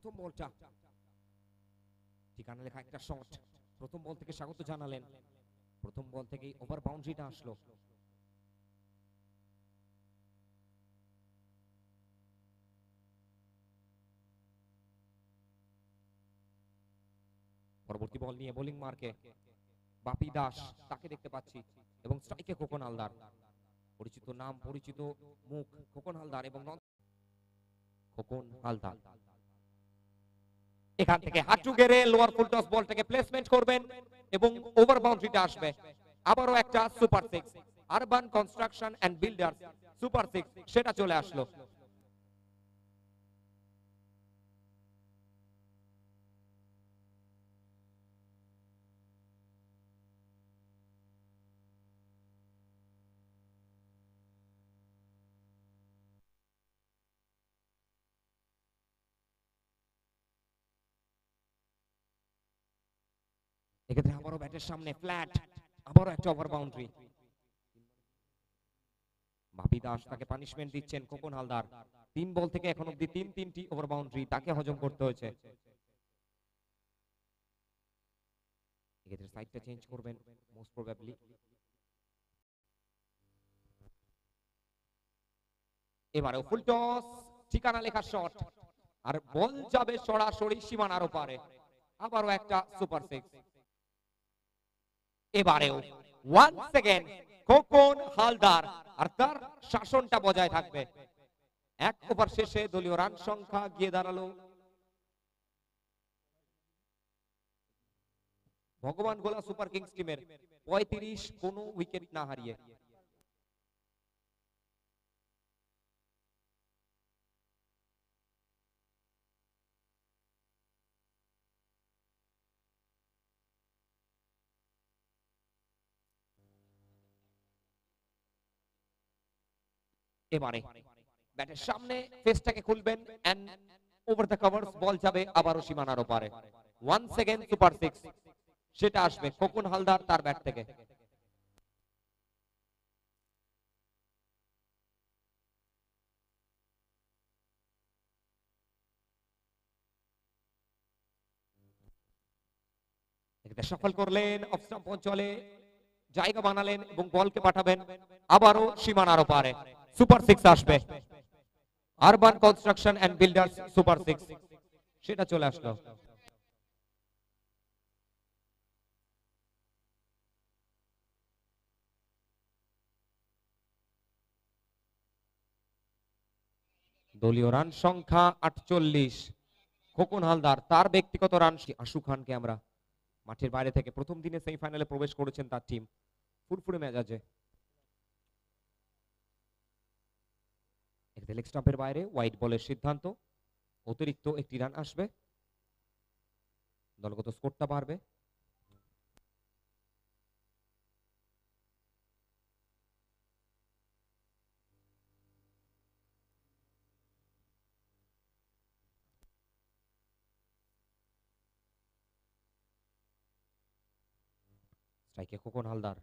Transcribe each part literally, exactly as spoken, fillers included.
প্রথম বলটা ঠিকানা লেখা একটা শট, প্রথম বল থেকে স্বাগত জানালেন, প্রথম বল থেকেই ওভার বাউন্ডারিটা আসলো। পরবর্তী বল নিয়ে বোলিং মার্কে বাপি দাস, তাকে দেখতে পাচ্ছি, এবং স্ট্রাইকে খোকন হালদার। পরিচিত নাম, পরিচিত মুখ খোকন হালদার এবং খোকন হালদার এখান থেকে হাঁটু গেড়ে লোয়ার ফুল টস বলটাকে প্লেসমেন্ট করবেন এবং ওভার বাউন্ডারিতে আসবে। আবারও একটা super six, urban construction and builders super six, সেটা চলে আসলো। এক্ষেত্রে আবারও ব্যাটের সামনে ফ্ল্যাট, আবারও একটা ওভার বাউন্ডারি। বাপি দাস তাকে পানিশমেন্ট দিচ্ছেন খোকন হালদার। তিন বল থেকে এখন অব্দি তিন তিনটি ওভার বাউন্ডারি তাকে হজম করতে হয়েছে। এক্ষেত্রে সাইডটা চেঞ্জ করবেন মোস্ট প্রবাবলি। এবারেও ফুল টস, ঠিকানা লেখা শট, আর বল যাবে সরাসরি সীমানার ওপারে। আবারও একটা সুপার সিক্স। এবারেও ওয়ান সেকেন্ড খোকন হালদার, আর তার শাসনটা বজায় থাকবে। এক ওভার শেষে দলীয় রান সংখ্যা গিয়ে দাঁড়ালো ভগবান গোলা সুপার কিংস টিমের পঁয়ত্রিশ, কোন উইকেট না হারিয়ে। এবারে ব্যাটের সামনে ফেসটাকে খুলবেন and over the covers, ball যাবে আবারও সীমানার ওপারে। ওয়ান সেকেন্ড সুপার সিক্স, সেটা আসবে খোকন হালদার তার ব্যাট থেকে। সফল করলেন, অফ স্টাম্প অঞ্চলে জায়গা বানালেন এবং বলকে পাঠাবেন আবারও সীমানার ওপারে। সুপার সিক্স আসবে, urban construction and builders super six, সেটা চলে আসলো। দলীয় রান সংখ্যা আটচল্লিশ। খোকন হালদার তার ব্যক্তিগত রান। আশু খানকে আমরা মাঠের বাইরে থেকে প্রথম দিনে সেমিফাইনালে প্রবেশ করেছেন তার টিম, ফুরফুরে মেজাজে। লেগ স্টাম্পের বাইরে ওয়াইড বলের সিদ্ধান্ত, অতিরিক্ত একটি রান আসবে, দলগত স্কোরটা বাড়বে। স্ট্রাইকে খোকন হালদার,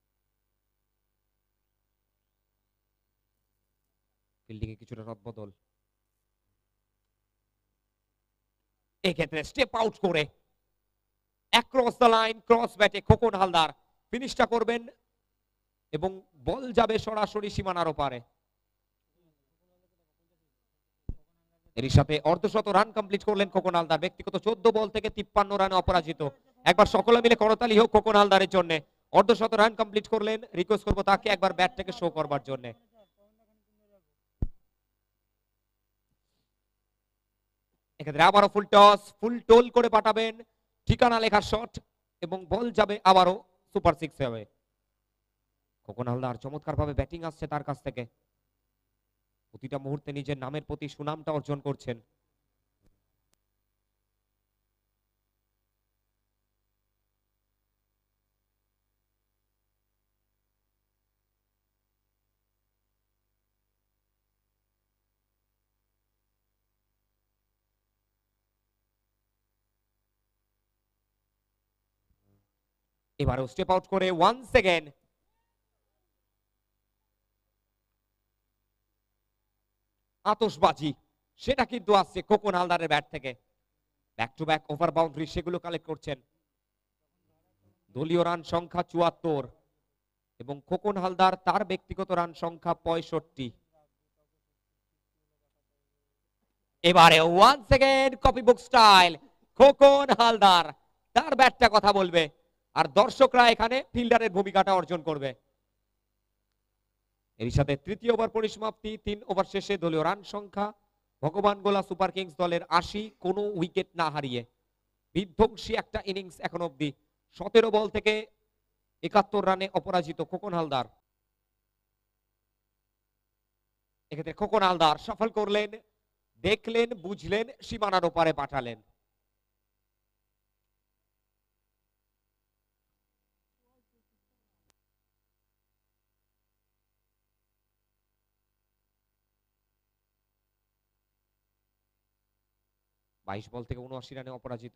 ফিল্ডিং এ কিছুটা রদবদল। এক্ষেত্রে স্টেপ আউট করে অ্যাক্রস দ্য লাইন, ক্রস ব্যাটে খোকন হালদার ফিনিশটা করবেন এবং বল যাবে সরাসরি সীমানার ওপারে। এর সাথে অর্ধশত রান কমপ্লিট করলেন খোকন হালদার। ব্যক্তিগত চোদ্দ বল থেকে তিপ্পান্ন রানে অপরাজিত। একবার সকলে মিলে করতালি হোক খোকন হালদারের জন্য। অর্ধশত রান কমপ্লিট করলেন, রিকোয়েস্ট করবো তাকে একবার ব্যাটটাকে শো করবার জন্য। এক্ষেত্রে আবারও ফুল টস, ফুল টোল করে পাঠাবেন, ঠিকানা লেখা শট এবং বল যাবে আবারও সুপার সিক্স হবে। খোকন হালদার চমৎকার ভাবে ব্যাটিং আসছে তার কাছ থেকে, প্রতিটা মুহূর্তে নিজের নামের প্রতি সুনামটা অর্জন করছেন। এবারেও স্টেপ আউট করে ওয়ান সেকেন্ড আতশবাজি, সেটা কিন্তু আসছে খোকন হালদারের ব্যাট থেকে। Back to back over boundary সেগুলো কালেক্ট করছেন। দলীয় রান সংখ্যা চুয়াত্তর এবং খোকন হালদার তার ব্যক্তিগত রান সংখ্যা পঁয়ষট্টি। এবারে one second copy book style Khokon Haldar তার ব্যাটটা কথা বলবে আর দর্শকরা এখানে ফিল্ডারের ভূমিকাটা অর্জন করবে। এর সাথে তৃতীয় ওভার পরিসমাপ্তি। তিন ওভার শেষে দলীয় রান সংখ্যা ভগবান গোলা সুপার কিংস দলের আশি, কোনো উইকেট না হারিয়ে বিধ্বংসী একটা ইনিংস এখন অব্দি। সতেরো বল থেকে একাত্তর রানে অপরাজিত খোকন হালদার। এক্ষেত্রে খোকন হালদার সফল করলেন, দেখলেন, বুঝলেন, সীমানার ওপারে পাঠালেন। বাইশ বল থেকে উনআশি রানে অপরাজিত।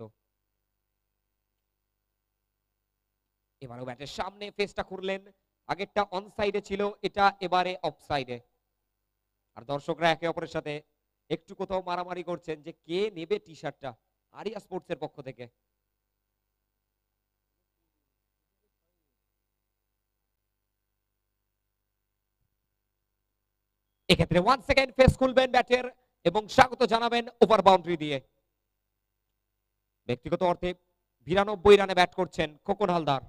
এবারও ব্যাটের সামনে ফেসটা করলেন, আগেরটা অন সাইডে ছিল, এটা এবারে অফ সাইডে। আর দর্শকরা একে অপরের সাথে একটু কোথাও মারামারি করছেন যে কে নেবে টি শার্টটা আরিয়া স্পোর্টস এর পক্ষ থেকে। এক্ষেত্রে ওয়ান সেকেন্ড ফেস খুলবেন ব্যাটের এবং স্বাগত জানাবেন ওভার বাউন্ডারি দিয়ে। ব্যক্তিগত অর্থে বিরানব্বই রানে ব্যাট করছেন খোকন হালদার।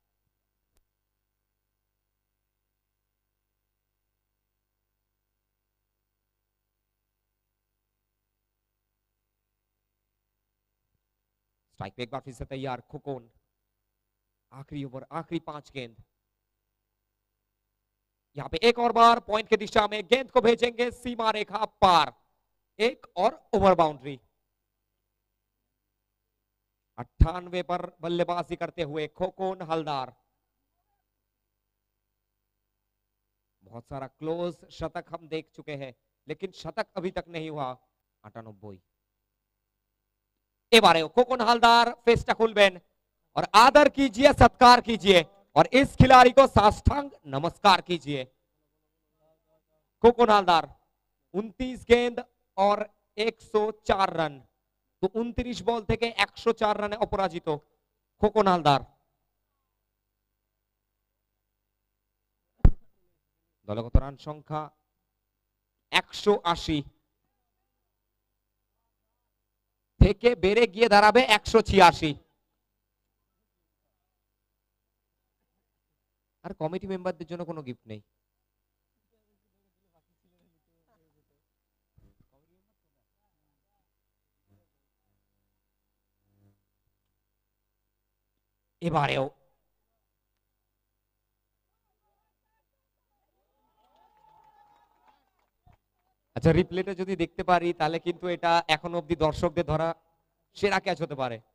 स्ट्राइक पे एक बार फिर से तैयार खोकोन। आखिरी ओवर, आखिरी पांच गेंद। यहाँ पे एक और बार पॉइंट की दिशा में गेंद को भेजेंगे सीमा रेखा पार। एक और ओवर बाउंड्री। अट्ठानवे पर बल्लेबाजी करते हुए खोकोन हलदार। बहुत सारा क्लोज शतक हम देख चुके हैं लेकिन शतक अभी तक नहीं हुआ। अट्ठानब्बे। এবারে খোকন হালদার ফেসটা খুলবেন और आदर कीजिए, सत्कार कीजिए और इस खिलाड़ी को साष्टांग नमस्कार कीजिए। खोकन हालदार उनतीस गेंद और एक सौ चार रन, तो उनतीस बॉल থেকে একশো চার রানে অপরাজিত খোকন হালদার। দলগত রান সংখ্যা একশো আশি থেকে বেড়ে গিয়ে দাঁড়াবে একশো ছিয়াশি। আর কমিটি মেম্বারদের জন্য কোনো গিফট নেই। এবারেও আচ্ছা রিপ্লেটা যদি দেখতে পারি তাহলে কিন্তু এটা এখন অবধি দর্শকদের ধরা সেরা ক্যাচ হতে পারে।